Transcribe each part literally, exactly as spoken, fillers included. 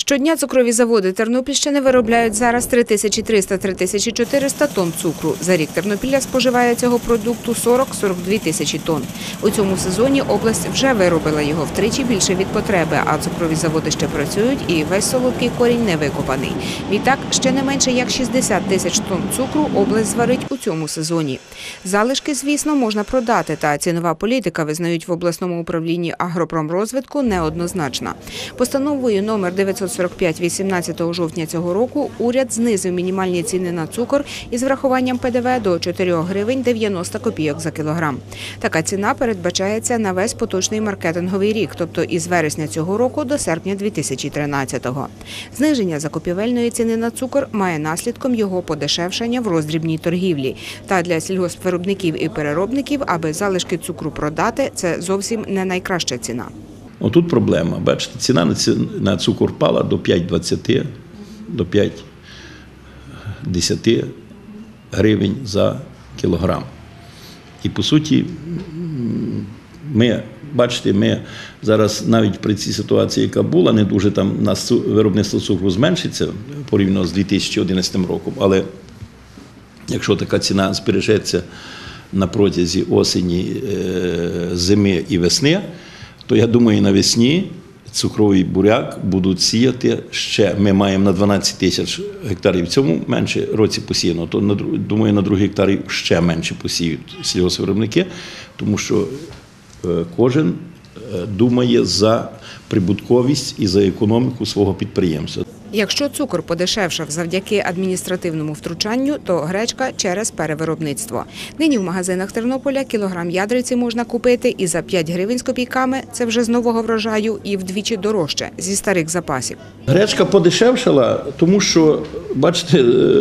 Щодня цукрові заводи Тернопільщини виробляють зараз три тисячі триста - три тисячі чотириста тонн цукру. За рік Тернопілля споживає цього продукту сорок - сорок дві тисячі тонн. У цьому сезоні область вже виробила його втричі більше від потреби, а цукрові заводи ще працюють і весь солодкий корінь не викопаний. Відтак, ще не менше як шістдесят тисяч тонн цукру область зварить у цьому сезоні. Залишки, звісно, можна продати, та цінова політика, визнають в обласному управлінні агропромрозвитку, неоднозначна. Постановою номер дев'ятсот сорок п'ять вісімнадцятого жовтня цього року уряд знизив мінімальні ціни на цукор із врахуванням Пе Де Ве до чотирьох гривень дев'яносто копійок за кілограм. Така ціна передбачається на весь поточний маркетинговий рік, тобто із вересня цього року до серпня дві тисячі тринадцятого. Зниження закупівельної ціни на цукор має наслідком його подешевшення в роздрібній торгівлі. Та для сільгоспвиробників і переробників, аби залишки цукру продати, це зовсім не найкраща ціна. Отут проблема. Бачите, ціна на цукор впала до п'ять двадцять, до п'ять десять гривень за кілограм. І, по суті, ми, бачите, ми зараз навіть при цій ситуації, яка була, не дуже там у нас виробництво цукру зменшиться порівняно з дві тисячі одинадцятим роком, але якщо така ціна збережеться на протязі осені, зими і весни, то, я думаю, навесні цукровий буряк будуть сіяти ще. Ми маємо на дванадцять тисяч гектарів в цьому менше році посіяно, то, думаю, на другий гектарів ще менше посіють сільгоспвиробники, тому що кожен думає за прибутковість і за економіку свого підприємства. Якщо цукор подешевшав завдяки адміністративному втручанню, то гречка через перевиробництво. Нині в магазинах Тернополя кілограм ядриці можна купити і за п'ять гривень з копійками, це вже з нового врожаю, і вдвічі дорожче, зі старих запасів. Гречка подешевшала, тому що, бачите,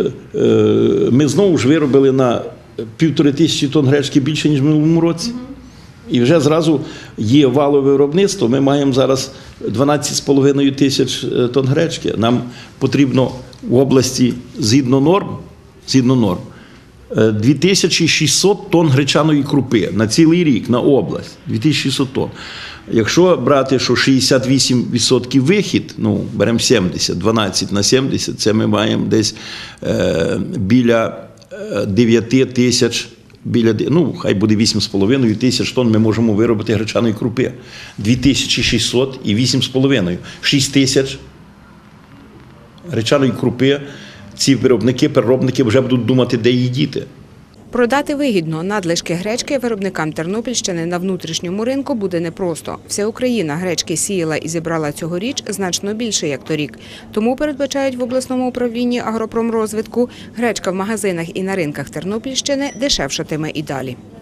ми знову ж виробили на півтори тисячі тонн гречки більше, ніж в минулому році. І вже зразу є валове виробництво, ми маємо зараз дванадцять з половиною тисяч тонн гречки. Нам потрібно в області, згідно норм, згідно норм, дві тисячі шістсот тонн гречаної крупи на цілий рік, на область, дві тисячі шістсот тонн. Якщо брати, що шістдесят вісім відсотків вихід, ну, беремо сімдесят, дванадцять на сімдесят, це ми маємо десь е, біля дев'ять тисяч. Біля, ну, хай буде вісім з половиною тисяч тонн ми можемо виробити гречаної крупи. дві тисячі шістсот і вісім з половиною. шість тисяч гречаної крупи. Ці виробники, переробники вже будуть думати, де її діти. Продати вигідно надлишки гречки виробникам Тернопільщини на внутрішньому ринку буде непросто. Вся Україна гречки сіяла і зібрала цьогоріч значно більше, як торік. Тому, передбачають в обласному управлінні агропромрозвитку, гречка в магазинах і на ринках Тернопільщини дешевшатиме і далі.